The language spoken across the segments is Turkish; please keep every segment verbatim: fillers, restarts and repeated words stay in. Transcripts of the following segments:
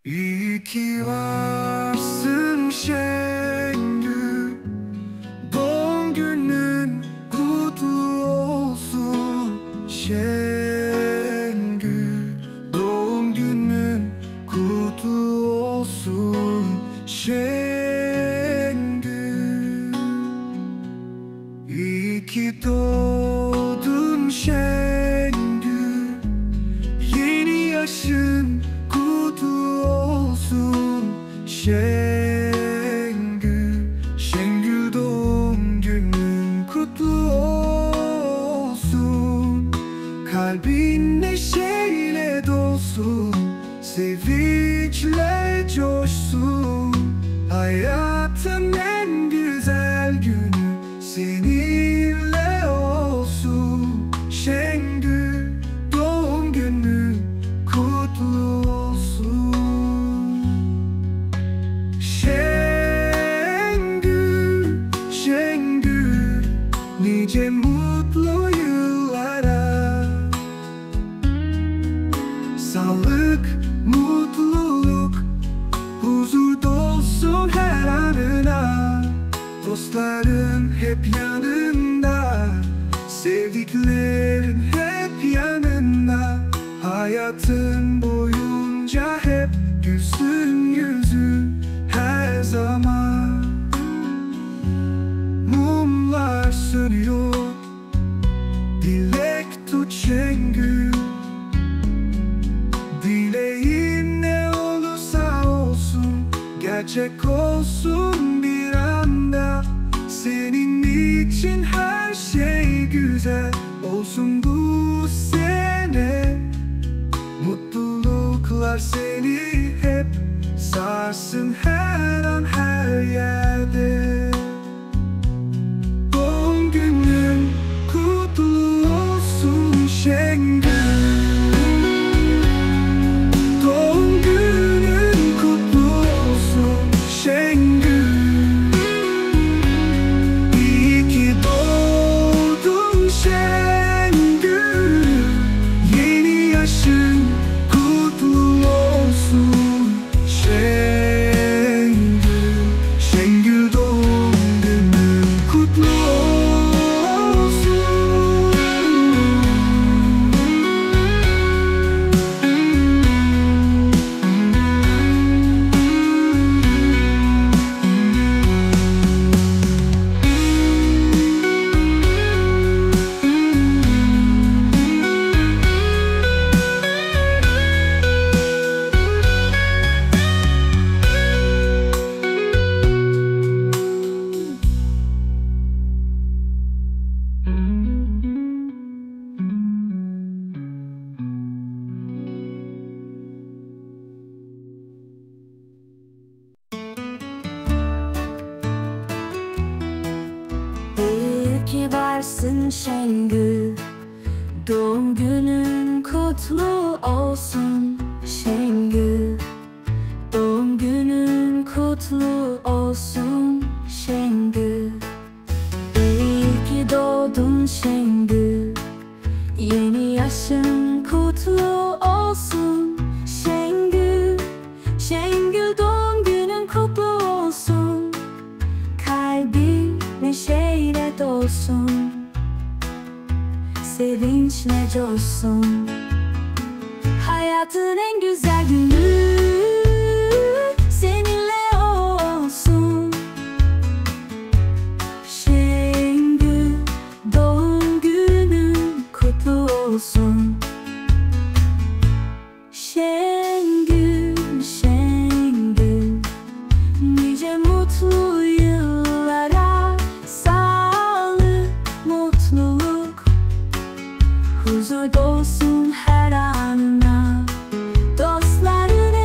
İyi ki varsın Şengül, doğum günün kutlu olsun Şengül, doğum günün kutlu olsun Şengül. İyi ki doğdun Şengül, yeni yaşın kutlu olsun Şengül, Şengül doğum günün kutlu olsun. Kalbin neşeyle dolsun, sevinçle coşsun. Hayatın en güzel günü seninle olsun Şengül, doğum günün kutlu olsun Şengül, Şengül, nice mutlu yıllara. Sağlık, mutluluk, huzur dolsun her anına. Dostların hep yanında, sevdiklerin hep yanında. Hayatın boyunca hep gülsün yüzün her zaman. Mumlar sönüyor, dilek tut Şengül. Dileğin ne olursa olsun, gerçek olsun bir anda. Senin için her şey güzel olsun bu sene. Mutluluklar seni hep sarsın her an her yerde. Doğum günün kutlu olsun Şengül, doğum günün kutlu olsun Şengül. İyi ki doğdun Şengül, yeni yaşın kutlu olsun Şengül, Şengül doğum günün kutlu olsun. İyi ki varsın Şengül, doğum günün kutlu olsun Şengül, doğum günün kutlu olsun Şengül. İyi ki doğdun Şengül, yeni yaşın kutlu olsun Şengül, Şengül doğum günün kutlu olsun. Kalbin neşeyle dolsun, sevinçle coşsun. Hayatın en güzel günü seninle olsun Şengül, doğum günün kutlu olsun Şengül, Şengül, nice mutlu yıllara. Sağlık, mutluluk, huzur dolsun her anına. Dostların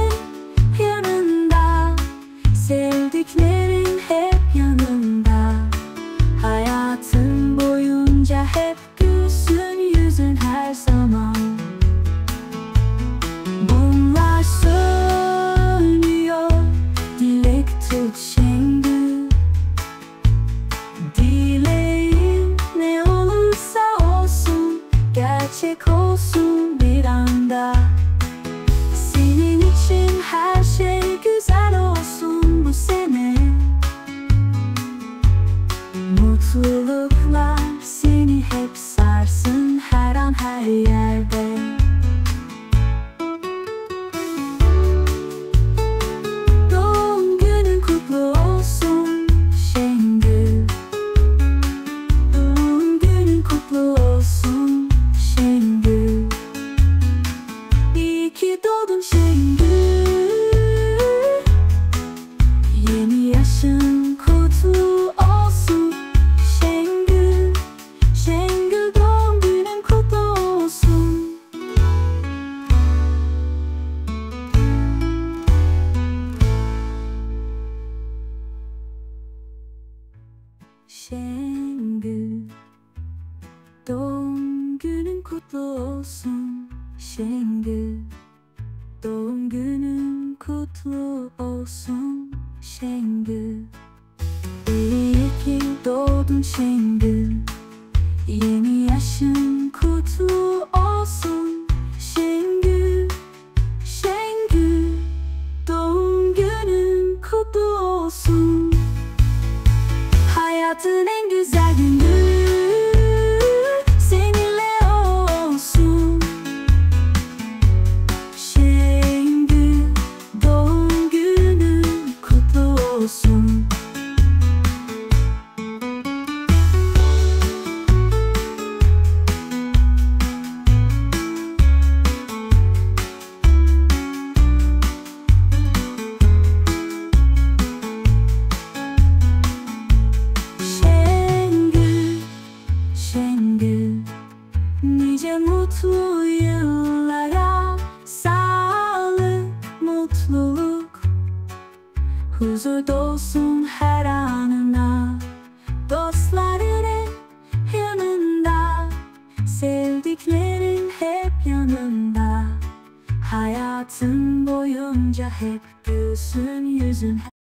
mutlu olsun Şengül. İyi ki doğdun Şengül, yeni yaşın kutlu olsun Şengül. Şengül, doğum günün kutlu olsun. Hayatın en güzel günü seninle olsun Şengül, doğum günün kutlu olsun. Şengül, nice mutlu yıllara, sağlık, mutluluk, huzur dolsun her anına. Dostların hep yanında, sevdiklerin hep yanında. Hayatın boyunca hep gülsün yüzün.